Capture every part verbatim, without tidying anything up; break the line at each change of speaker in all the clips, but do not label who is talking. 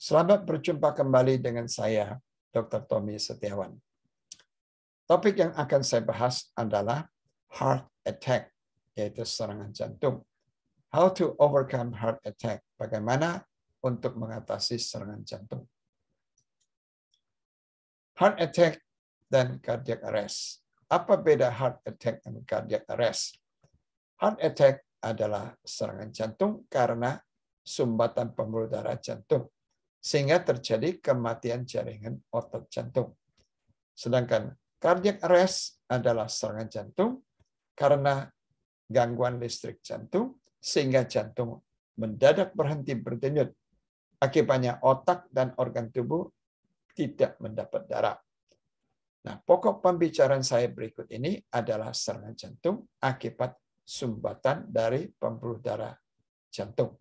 Selamat berjumpa kembali dengan saya, dokter Tommy Setiawan. Topik yang akan saya bahas adalah heart attack, yaitu serangan jantung. How to overcome heart attack, bagaimana untuk mengatasi serangan jantung. Heart attack dan cardiac arrest. Apa beda heart attack dan cardiac arrest? Heart attack adalah serangan jantung karena sumbatan pembuluh darah jantung, sehingga terjadi kematian jaringan otot jantung. Sedangkan cardiac arrest adalah serangan jantung karena gangguan listrik jantung, sehingga jantung mendadak berhenti berdenyut. Akibatnya otak dan organ tubuh tidak mendapat darah. Nah, pokok pembicaraan saya berikut ini adalah serangan jantung akibat sumbatan dari pembuluh darah jantung.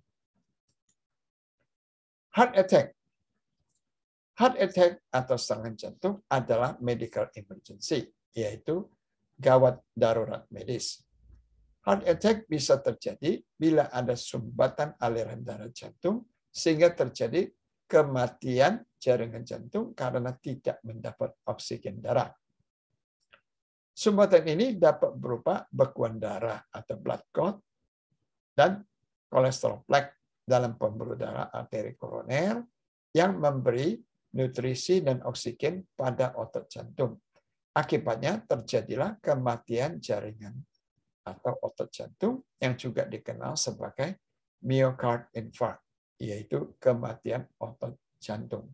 Heart attack. Heart attack atau serangan jantung adalah medical emergency, yaitu gawat darurat medis. Heart attack bisa terjadi bila ada sumbatan aliran darah jantung sehingga terjadi kematian jaringan jantung karena tidak mendapat oksigen darah. Sumbatan ini dapat berupa bekuan darah atau blood clot dan kolesterol plaque dalam pembuluh darah arteri koroner yang memberi nutrisi dan oksigen pada otot jantung. Akibatnya terjadilah kematian jaringan atau otot jantung yang juga dikenal sebagai myocard infarct, yaitu kematian otot jantung.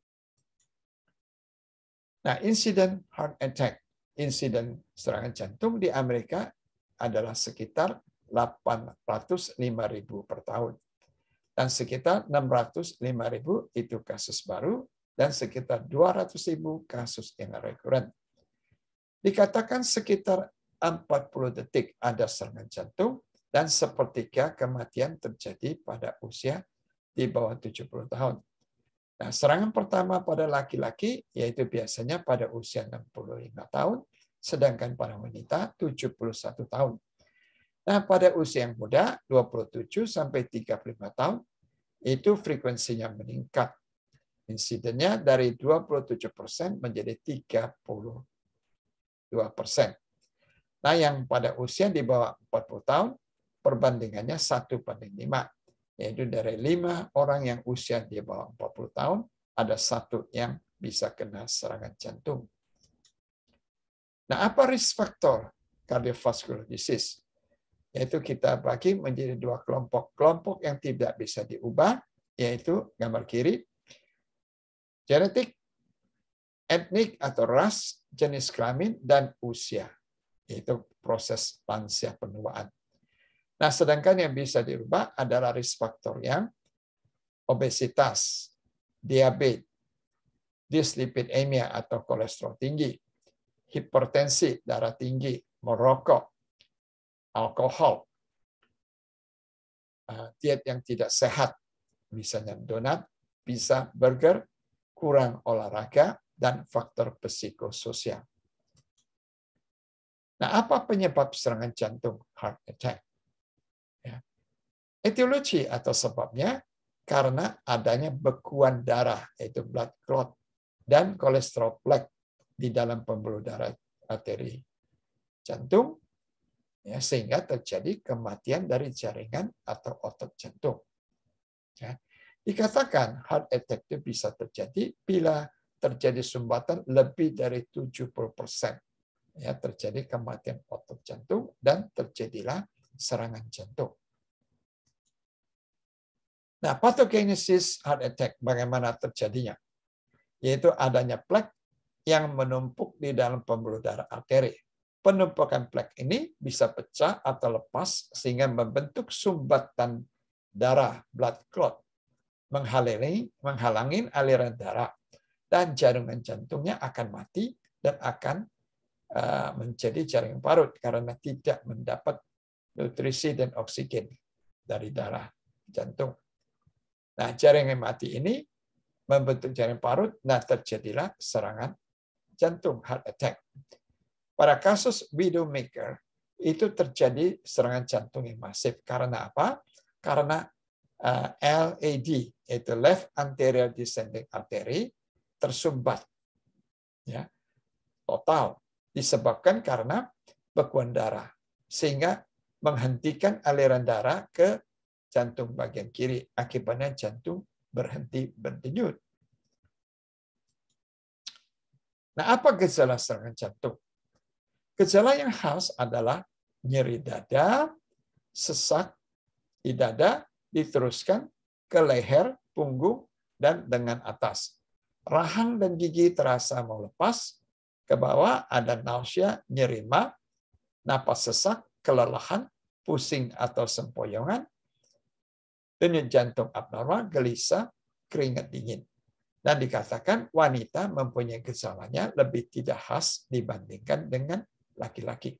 Nah, insiden heart attack, insiden serangan jantung di Amerika adalah sekitar delapan ratus lima ribu per tahun. Dan sekitar enam ratus lima ribu itu kasus baru, dan sekitar dua ratus ribu kasus yang rekuren. Dikatakan sekitar empat puluh detik ada serangan jantung, dan sepertiga kematian terjadi pada usia di bawah tujuh puluh tahun. Nah, serangan pertama pada laki-laki yaitu biasanya pada usia enam puluh lima tahun, sedangkan pada wanita tujuh puluh satu tahun. Nah, pada usia yang muda, dua puluh tujuh sampai tiga puluh lima tahun, itu frekuensinya meningkat. Insidennya dari dua puluh tujuh persen menjadi tiga puluh dua persen. Nah, yang pada usia di bawah empat puluh tahun, perbandingannya satu banding lima. Yaitu dari lima orang yang usia di bawah empat puluh tahun, ada satu yang bisa kena serangan jantung. Nah, apa risk factor cardiovascular disease? Yaitu kita bagi menjadi dua kelompok. Kelompok yang tidak bisa diubah, yaitu gambar kiri, genetik, etnik atau ras, jenis kelamin, dan usia. Yaitu proses lansia penuaan. Nah, sedangkan yang bisa dirubah adalah risk factor yang obesitas, diabetes, dyslipidemia atau kolesterol tinggi, hipertensi, darah tinggi, merokok, alkohol, diet yang tidak sehat, misalnya donat, pizza, burger, kurang olahraga, dan faktor psikososial. Nah, apa penyebab serangan jantung heart attack? Ya. Etiologi atau sebabnya karena adanya bekuan darah, yaitu blood clot, dan kolesterol plaque di dalam pembuluh darah arteri jantung, ya, sehingga terjadi kematian dari jaringan atau otot jantung. Ya. Dikatakan heart attack itu bisa terjadi bila terjadi sumbatan lebih dari tujuh puluh persen. Ya, terjadi kematian otot jantung dan terjadilah serangan jantung. Nah, pathogenesis heart attack bagaimana terjadinya? Yaitu adanya plak yang menumpuk di dalam pembuluh darah arteri. Penumpukan plak ini bisa pecah atau lepas sehingga membentuk sumbatan darah, blood clot, menghalangi, menghalangi aliran darah, dan jaringan jantungnya akan mati dan akan uh, menjadi jaringan parut karena tidak mendapat nutrisi dan oksigen dari darah jantung. Nah, jaringan mati ini membentuk jaringan parut, nah terjadilah serangan jantung, heart attack. Pada kasus widowmaker, itu terjadi serangan jantung yang masif. Karena apa? Karena uh, L A D, yaitu left anterior descending artery, tersumbat. Ya, total. Disebabkan karena bekuan darah. Sehingga menghentikan aliran darah ke jantung bagian kiri. Akibatnya jantung berhenti berdenyut. Nah, apa gejala serangan jantung? Gejala yang khas adalah nyeri dada, sesak di dada, diteruskan ke leher, punggung, dan lengan atas. Rahang dan gigi terasa mau lepas, ke bawah ada nausea, nyeri ma, napas sesak, kelelahan, pusing atau sempoyongan, denyut jantung abnormal, gelisah, keringat dingin. Dan dikatakan wanita mempunyai gejalanya lebih tidak khas dibandingkan dengan laki-laki.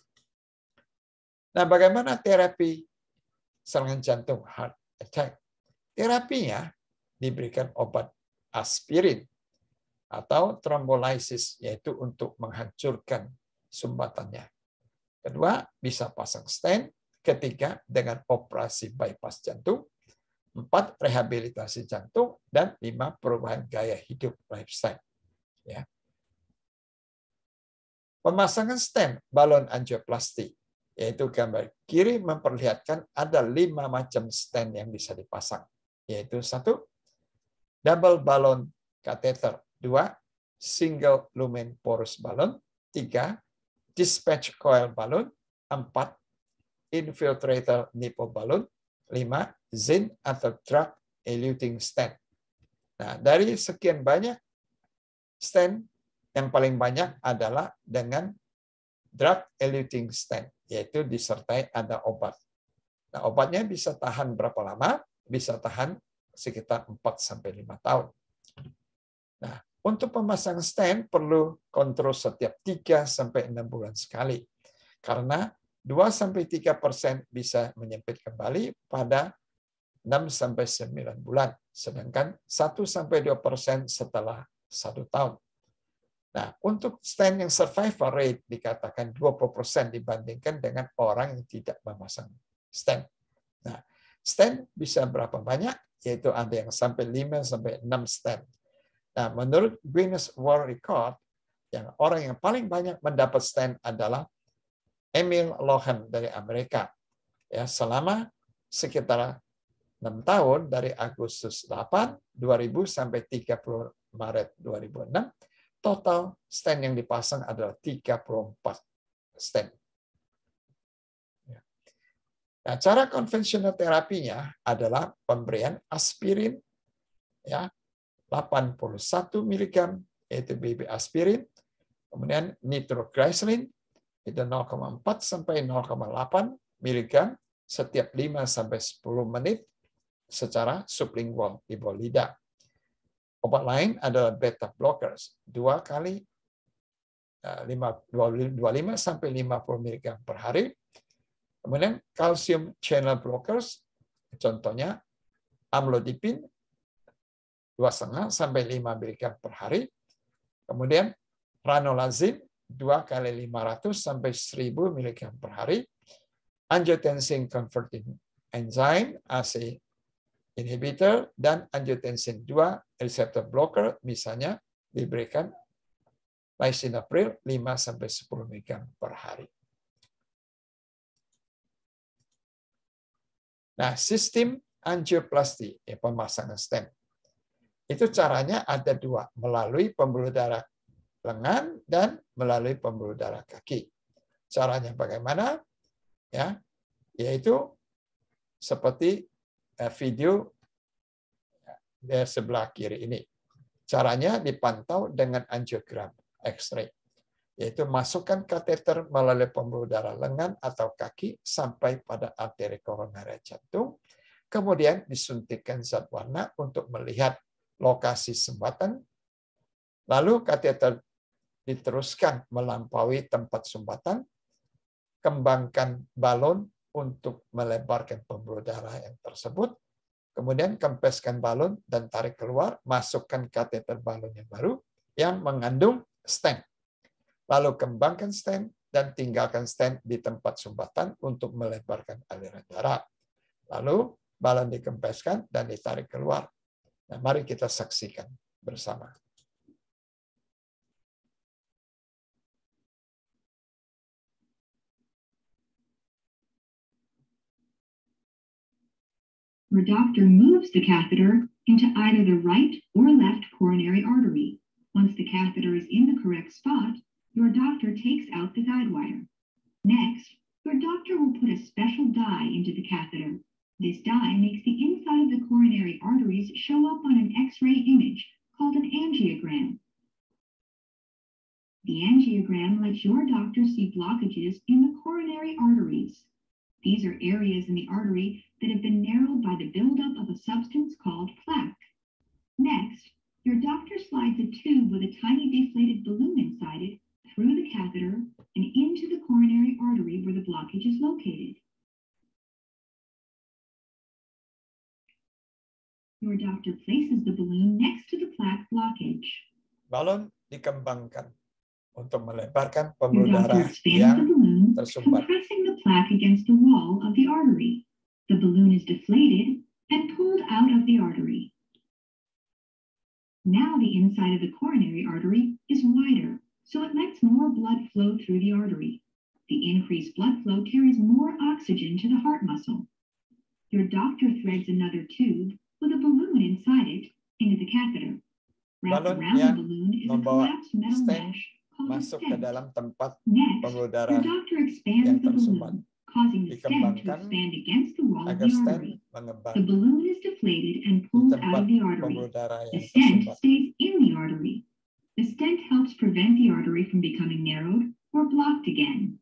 Nah, bagaimana terapi serangan jantung heart attack? Terapinya diberikan obat aspirin atau trombolysis, yaitu untuk menghancurkan sumbatannya. Kedua, bisa pasang stent. Ketiga, dengan operasi bypass jantung. Empat, rehabilitasi jantung. Dan lima, perubahan gaya hidup lifestyle. Ya. Pemasangan stent balon angioplasti, yaitu gambar kiri memperlihatkan ada lima macam stent yang bisa dipasang, yaitu satu, double balon catheter, dua, single lumen porous balon, tiga, dispatch coil balon, empat, infiltrator nipple balon, lima, Zinn atau drug eluting stent. Nah, dari sekian banyak stent, yang paling banyak adalah dengan drug eluting stent, yaitu disertai ada obat. Nah, obatnya bisa tahan berapa lama? Bisa tahan sekitar empat sampai lima tahun. Nah, untuk pemasang stent perlu kontrol setiap tiga sampai enam bulan sekali. Karena dua sampai tiga persen bisa menyempit kembali pada enam sampai sembilan bulan, sedangkan satu sampai dua persen setelah satu tahun. Nah, untuk stent yang survival rate dikatakan dua puluh persen dibandingkan dengan orang yang tidak memasang stent. Nah, stent bisa berapa banyak? Yaitu ada yang sampai lima sampai enam stent. Nah, menurut Guinness World Record, yang orang yang paling banyak mendapat stent adalah Emil Lohan dari Amerika. Ya, selama sekitar enam tahun dari Agustus delapan, dua ribu sampai tiga puluh Maret dua ribu enam, total stent yang dipasang adalah tiga puluh empat stent. Nah, cara konvensional terapinya adalah pemberian aspirin, ya, delapan puluh satu miligram, yaitu B B aspirin, kemudian nitroglycerin, itu nol koma empat sampai nol koma delapan miligram setiap lima sampai sepuluh menit secara sublingual di bawah lidah. Obat lain adalah beta blockers, dua kali dua puluh lima sampai lima puluh miligram per hari. Kemudian calcium channel blockers, contohnya amlodipin, dua koma lima sampai lima miligram per hari. Kemudian ranolazine, dua kali lima ratus sampai seribu miligram per hari. Angiotensin converting enzyme, A C inhibitor, dan angiotensin dua receptor blocker, misalnya diberikan lisinopril lima sampai sepuluh miligram per hari. Nah, sistem angioplasti, ya, pemasangan stent. Itu caranya ada dua, melalui pembuluh darah lengan dan melalui pembuluh darah kaki. Caranya bagaimana? Ya, yaitu seperti video di sebelah kiri ini. Caranya dipantau dengan angiogram X-ray, yaitu masukkan kateter melalui pembuluh darah lengan atau kaki sampai pada arteri koroner jantung, kemudian disuntikkan zat warna untuk melihat lokasi sumbatan, lalu kateter diteruskan melampaui tempat sumbatan, kembangkan balon untuk melebarkan pembuluh darah yang tersebut, kemudian kempeskan balon dan tarik keluar, masukkan kateter balon yang baru yang mengandung stent. Lalu kembangkan stent dan tinggalkan stent di tempat sumbatan untuk melebarkan aliran darah. Lalu balon dikempeskan dan ditarik keluar. Nah, mari kita saksikan bersama.
Your doctor moves the catheter into either the right or left coronary artery. Once the catheter is in the correct spot, your doctor takes out the guide wire. Next, your doctor will put a special dye into the catheter. This dye makes the inside of the coronary arteries show up on an X-ray image called an angiogram. The angiogram lets your doctor see blockages in the coronary arteries. These are areas in the artery that have been narrowed by the buildup of a substance called plaque. Next, your doctor slides a tube with a tiny deflated balloon inside it through the catheter and into the coronary artery where the blockage is located. Your doctor places the balloon next to the plaque blockage.
Balon dikembangkan untuk melebarkan
Your
pembuluh
doctor
darah
expands
yang
the balloon,
tersumbat.
compressing the plaque against the wall of the artery. The balloon is deflated and pulled out of the artery. Now the inside of the coronary artery is wider, so it lets more blood flow through the artery. The increased blood flow carries more oxygen to the heart muscle. Your doctor threads another tube with a balloon inside it into the catheter. Wrapped
Balon
around
yang
the balloon is a
membawa
collapsed metal
stent
mesh called a
masuk ke
stent.
dalam tempat
Next,
pembuluh
your
darah
doctor
yang
expands the
tersumbat.
balloon, causing the stent to
Dikembangkan
expand against the wall of
agar
the
stent
artery.
mengembang
The balloon is deflated and
di
pulled out
tempat
of the artery.
pembuluh darah
The
yang
stent
tersumbat.
stays in the artery. The stent helps prevent the artery from becoming narrowed or blocked again.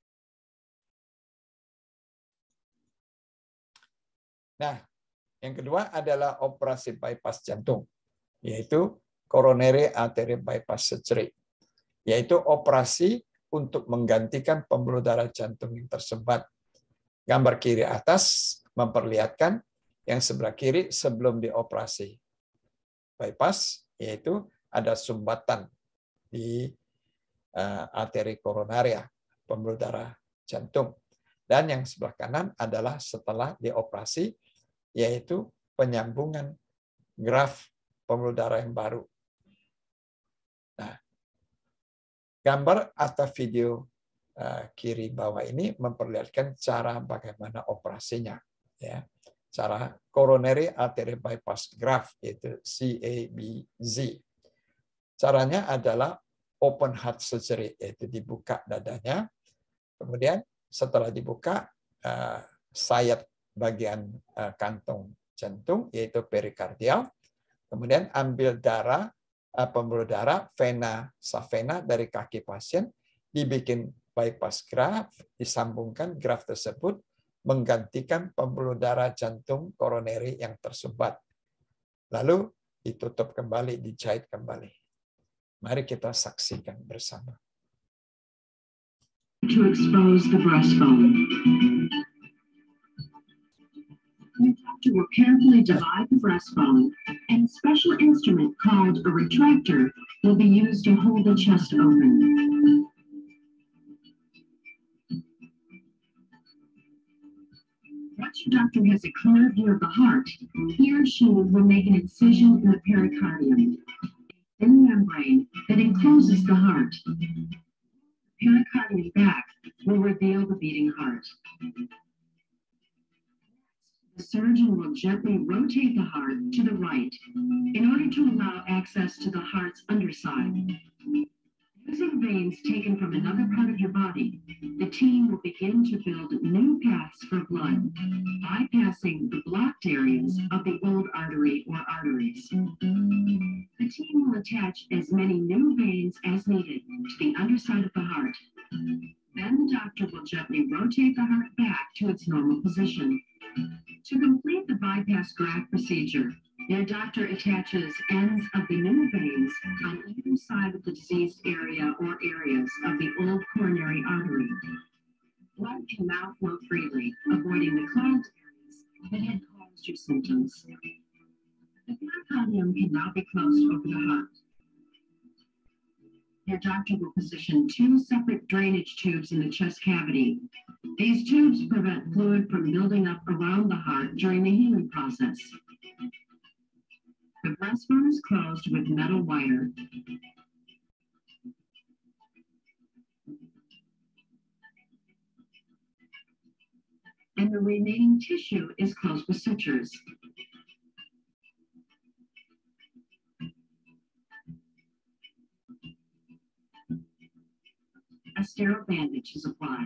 Nah, yang kedua adalah operasi bypass jantung, yaitu coronary artery bypass surgery, yaitu operasi untuk menggantikan pembuluh darah jantung yang tersumbat. Gambar kiri atas memperlihatkan yang sebelah kiri sebelum dioperasi bypass, yaitu ada sumbatan di uh, arteri koronaria, pembuluh darah jantung. Dan yang sebelah kanan adalah setelah dioperasi, yaitu penyambungan graf pembuluh darah yang baru. Nah, gambar atau video uh, kiri bawah ini memperlihatkan cara bagaimana operasinya, ya. Cara coronary artery bypass graft, yaitu C A B Z. Caranya adalah open heart surgery, yaitu dibuka dadanya. Kemudian setelah dibuka, uh, sayat bagian uh, kantong jantung, yaitu perikardial. Kemudian ambil darah, uh, pembuluh darah, vena savena dari kaki pasien, dibikin bypass graft, disambungkan graft tersebut, menggantikan pembuluh darah jantung koroneri yang tersumbat. Lalu ditutup kembali, dijahit kembali. Mari kita saksikan bersama.
To expose the breastbone. The doctor will carefully divide the breastbone, and a special instrument called a retractor will be used to hold the chest open. Once your doctor has a clear view of the heart, he or she will make an incision in the pericardium, a thin membrane that encloses the heart. The pericardium back will reveal the beating heart. The surgeon will gently rotate the heart to the right in order to allow access to the heart's underside. Using veins taken from another part of your body, the team will begin to build new paths for blood, bypassing the blocked areas of the old artery or arteries. The team will attach as many new veins as needed to the underside of the heart. Then the doctor will gently rotate the heart back to its normal position. To complete the bypass graft procedure, your doctor attaches ends of the new veins on either side of the diseased area or areas of the old coronary artery. Blood can now flow freely, avoiding the clogged areas that had caused your symptoms. The pericardium can now be closed over the heart. Your doctor will position two separate drainage tubes in the chest cavity. These tubes prevent fluid from building up around the heart during the healing process. The breastbone is closed with metal wire. And the remaining tissue is closed with sutures. A sterile bandage is applied.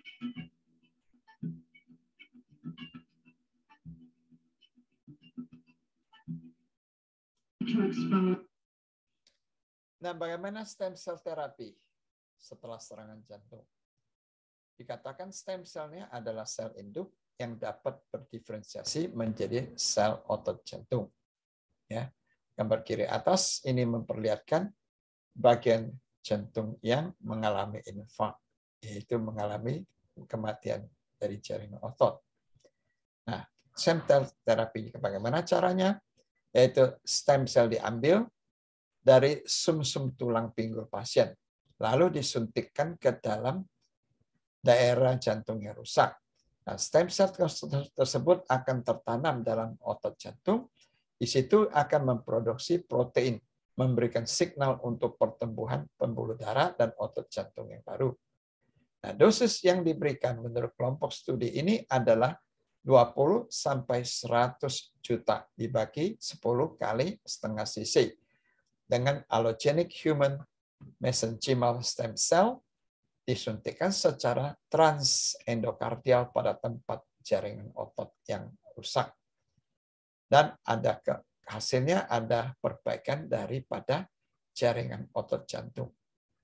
To expose.
Nah, bagaimana stem cell terapi setelah serangan jantung? Dikatakan stem cell-nya adalah sel induk yang dapat berdiferensiasi menjadi sel otot jantung. Ya, gambar kiri atas ini memperlihatkan bagian jantung yang mengalami infark, yaitu mengalami kematian dari jaringan otot. Nah, stem cell terapi bagaimana caranya? Yaitu stem cell diambil dari sumsum tulang pinggul pasien, lalu disuntikkan ke dalam daerah jantung yang rusak. Nah, stem cell tersebut akan tertanam dalam otot jantung. Di situ akan memproduksi protein, memberikan signal untuk pertumbuhan pembuluh darah dan otot jantung yang baru. Nah, dosis yang diberikan menurut kelompok studi ini adalah dua puluh sampai seratus juta dibagi sepuluh kali setengah cc dengan allogeneic human mesenchymal stem cell disuntikkan secara transendokardial pada tempat jaringan otot yang rusak. Dan ada ke, hasilnya ada perbaikan daripada jaringan otot jantung.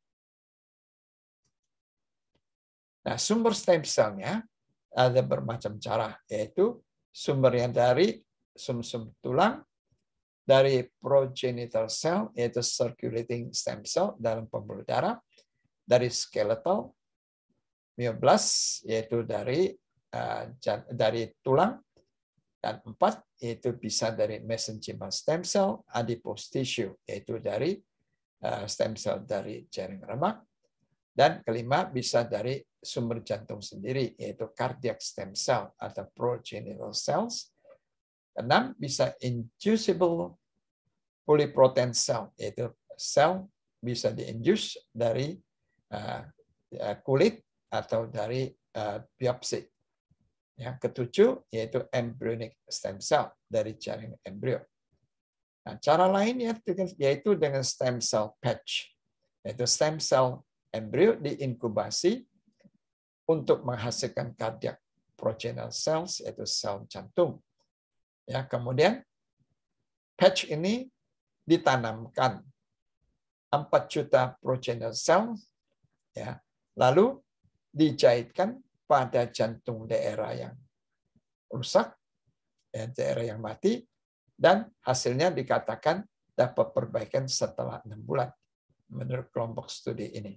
Nah, sumber stem cell-nya ada bermacam cara, yaitu sumbernya dari sumsum tulang, dari progenital cell, yaitu circulating stem cell dalam pembuluh darah, dari skeletal myoblast, yaitu dari uh, dari tulang, dan empat yaitu bisa dari mesenchymal stem cell, adipose tissue, yaitu dari uh, stem cell dari jaringan lemak, dan kelima bisa dari sumber jantung sendiri, yaitu cardiac stem cell atau progenital cells. Enam bisa inducible polyprotein cell, yaitu sel bisa diinduce dari Uh, kulit atau dari uh, biopsi. Yang ketujuh yaitu embryonic stem cell dari jaringan embrio. Nah, cara lainnya yaitu dengan stem cell patch, yaitu stem cell embrio diinkubasi untuk menghasilkan cardiac progenital cells, yaitu sel jantung. Ya, kemudian patch ini ditanamkan empat juta progenital cells, ya, lalu dijahitkan pada jantung daerah yang rusak, ya, daerah yang mati, dan hasilnya dikatakan dapat perbaikan setelah enam bulan menurut kelompok studi ini.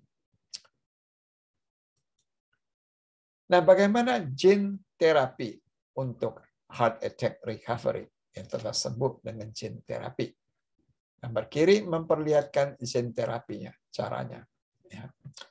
Nah, bagaimana gene terapi untuk heart attack recovery yang telah sembuh dengan gene terapi? Gambar kiri memperlihatkan gene terapinya, caranya. Ya.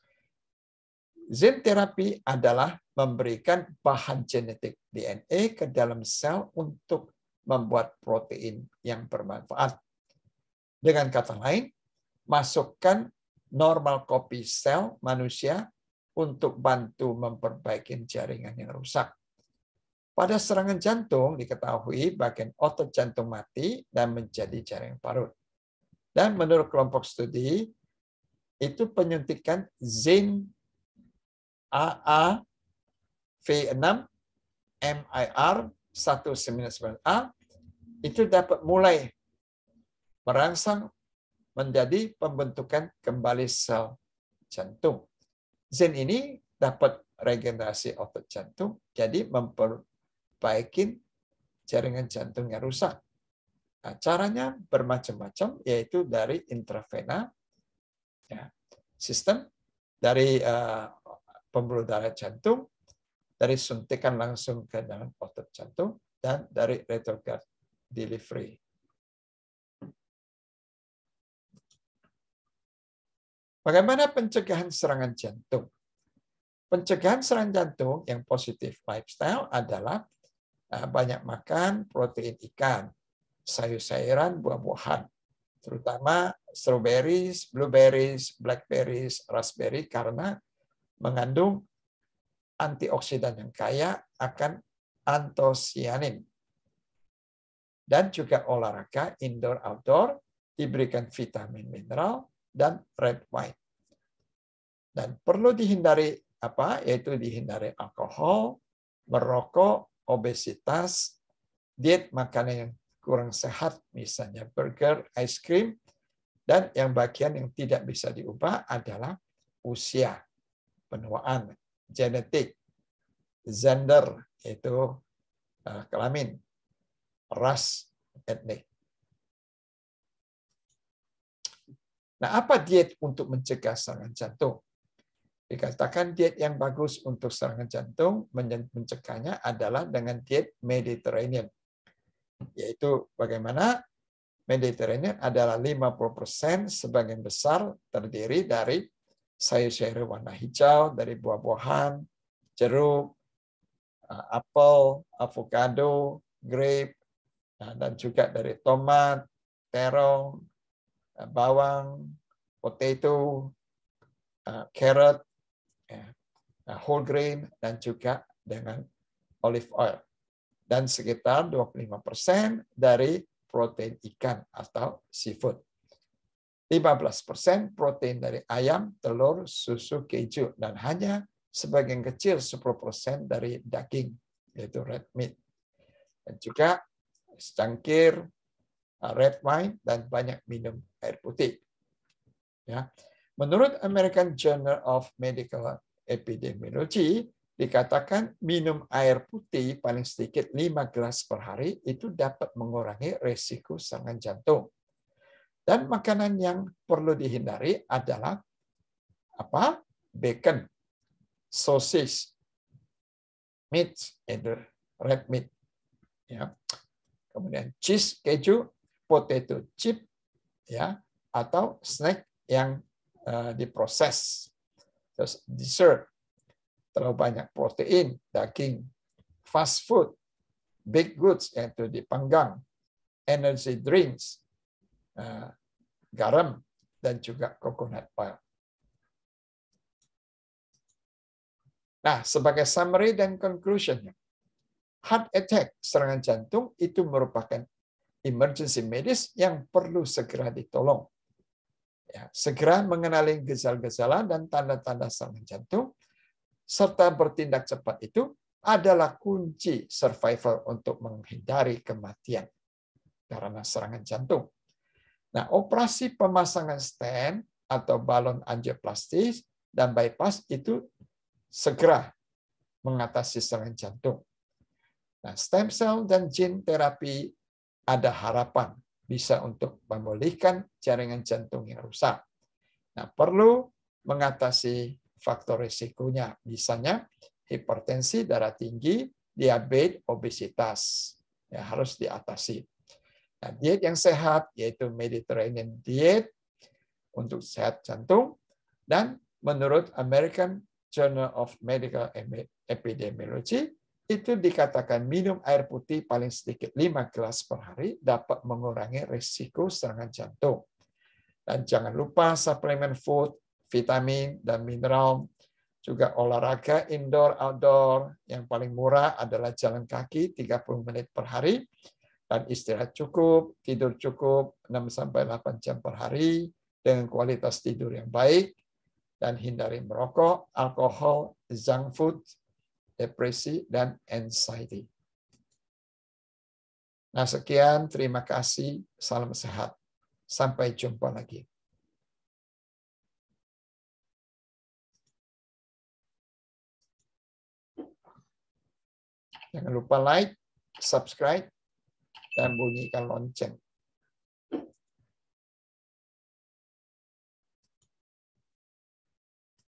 Gene terapi adalah memberikan bahan genetik D N A ke dalam sel untuk membuat protein yang bermanfaat. Dengan kata lain, masukkan normal copy sel manusia untuk bantu memperbaiki jaringan yang rusak. Pada serangan jantung diketahui bagian otot jantung mati dan menjadi jaringan parut. Dan menurut kelompok studi, itu penyuntikan gene A A V enam M I R seratus sembilan puluh sembilan A itu dapat mulai merangsang menjadi pembentukan kembali sel jantung. Gene ini dapat regenerasi otot jantung, jadi memperbaiki jaringan jantung yang rusak. Nah, caranya bermacam-macam, yaitu dari intravena, ya, sistem, dari uh, pembuluh darah jantung, dari suntikan langsung ke dalam otot jantung, dan dari retrograde delivery. Bagaimana pencegahan serangan jantung? Pencegahan serangan jantung yang positif lifestyle adalah banyak makan protein ikan, sayur-sayuran, buah-buahan, terutama strawberries, blueberries, blackberries, raspberry karena mengandung antioksidan yang kaya akan antosianin. Dan juga olahraga indoor-outdoor, diberikan vitamin mineral dan red wine. Dan perlu dihindari apa? Yaitu dihindari alkohol, merokok, obesitas, diet makanan yang kurang sehat, misalnya burger, ice cream, dan yang bagian yang tidak bisa diubah adalah usia, penuaan, genetik, gender, yaitu kelamin, ras, etnik. Nah, apa diet untuk mencegah serangan jantung? Dikatakan diet yang bagus untuk serangan jantung mencegahnya adalah dengan diet Mediterranean. Yaitu bagaimana? Mediterranean adalah lima puluh persen sebagian besar terdiri dari sayur-sayur warna hijau, dari buah-buahan, jeruk, apel, avocado, grape, dan juga dari tomat, terong, bawang, potato, carrot, whole grain, dan juga dengan olive oil. Dan sekitar dua puluh lima persen dari protein ikan atau seafood. lima belas persen protein dari ayam, telur, susu, keju, dan hanya sebagian kecil sepuluh persen dari daging, yaitu red meat. Dan juga secangkir red wine dan banyak minum air putih. Ya. Menurut American Journal of Medical Epidemiology dikatakan minum air putih paling sedikit lima gelas per hari itu dapat mengurangi risiko serangan jantung. Dan makanan yang perlu dihindari adalah apa? Bacon, sosis, meat, yaitu red meat. Ya. Kemudian cheese, keju, potato chip, ya, atau snack yang uh, diproses. Terus dessert, terlalu banyak protein, daging, fast food, baked goods yaitu dipanggang, energy drinks, uh, garam, dan juga coconut oil. Nah, sebagai summary dan conclusion, heart attack, serangan jantung itu merupakan emergency medis yang perlu segera ditolong. Ya, segera mengenali gejala-gejala dan tanda-tanda serangan jantung, serta bertindak cepat itu adalah kunci survival untuk menghindari kematian karena serangan jantung. Nah, operasi pemasangan stent atau balon angioplastis dan bypass itu segera mengatasi serangan jantung. Nah, stem cell dan gene terapi ada harapan bisa untuk memulihkan jaringan jantung yang rusak. Nah, perlu mengatasi faktor risikonya, misalnya hipertensi, darah tinggi, diabetes, obesitas. Ya, harus diatasi. Nah, diet yang sehat yaitu Mediterranean diet untuk sehat jantung, dan menurut American Journal of Medical Epidemiology itu dikatakan minum air putih paling sedikit lima gelas per hari dapat mengurangi risiko serangan jantung. Dan jangan lupa suplemen food, vitamin, dan mineral. Juga olahraga indoor-outdoor. Yang paling murah adalah jalan kaki tiga puluh menit per hari. Dan istirahat cukup, tidur cukup enam sampai delapan jam per hari dengan kualitas tidur yang baik. Dan hindari merokok, alkohol, junk food, depresi, dan anxiety. Nah, sekian. Terima kasih. Salam sehat. Sampai jumpa lagi. Jangan lupa like, subscribe, dan bunyikan lonceng.